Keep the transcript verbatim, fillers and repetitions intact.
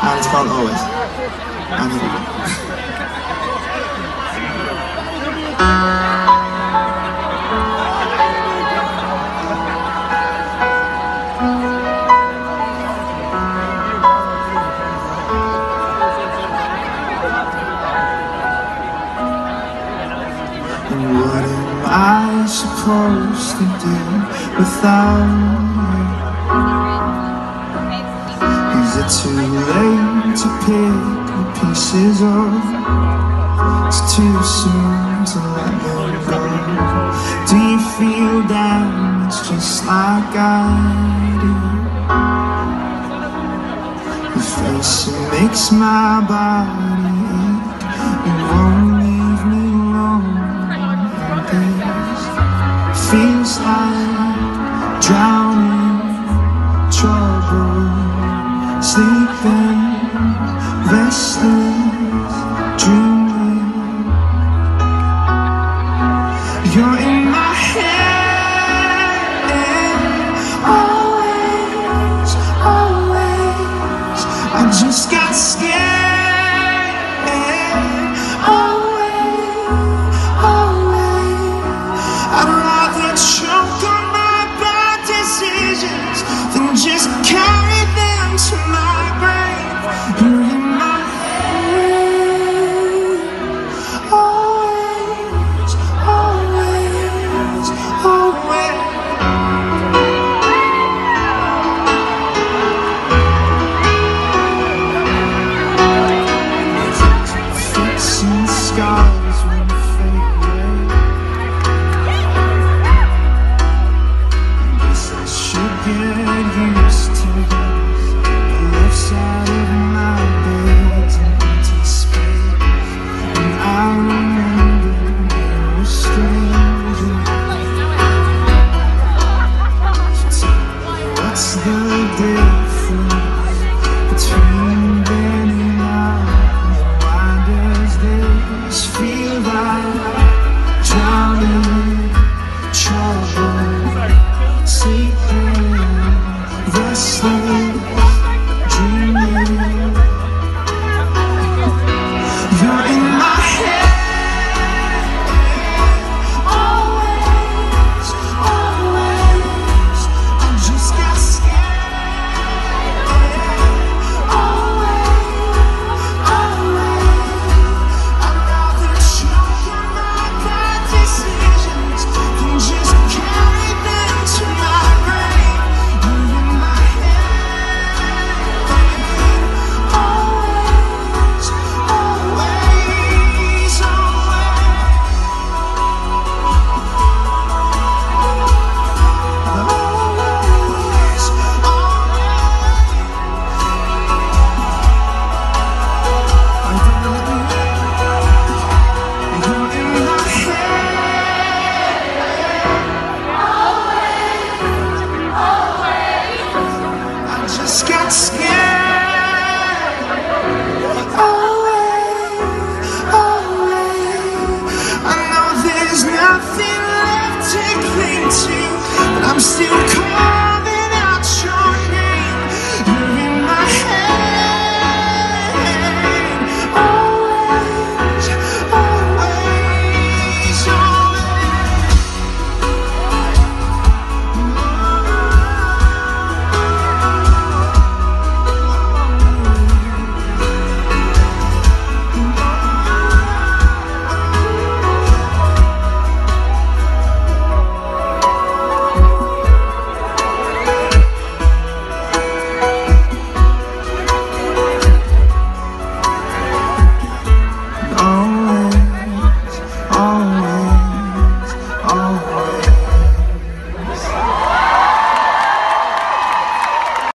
And it's called Always. And what am I supposed to do without you? Is it too late to pick the pieces up? It's too soon to let them go. Do you feel damaged just like I do? Your face, it makes my body ache. You won't leave me alone. Feels like drowning, trouble, sleeping, restless, dreaming. You're in